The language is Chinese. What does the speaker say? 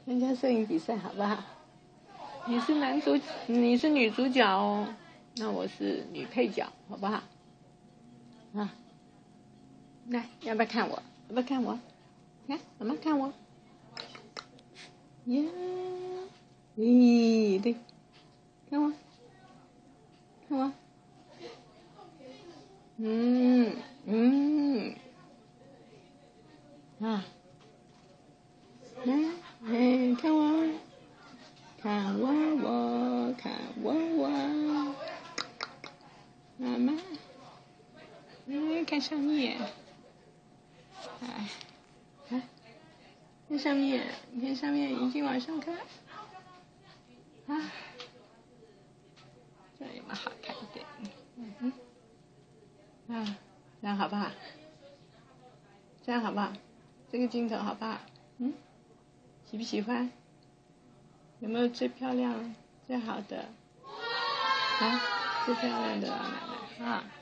参加摄影比赛好不好？你是女主角哦，那我是女配角，好不好？啊，来，要不要看我？要不要看我？看，妈妈看我。呀，咦，对，看我，看我。啊，来，看我，看我，看我，妈妈，看上面，看上面，你看上面，眼睛往上看，这有没有好看一点？这样好不好？这样好不好？这个镜头好不好？喜不喜欢？有没有最漂亮、最好的？最漂亮的老奶奶啊！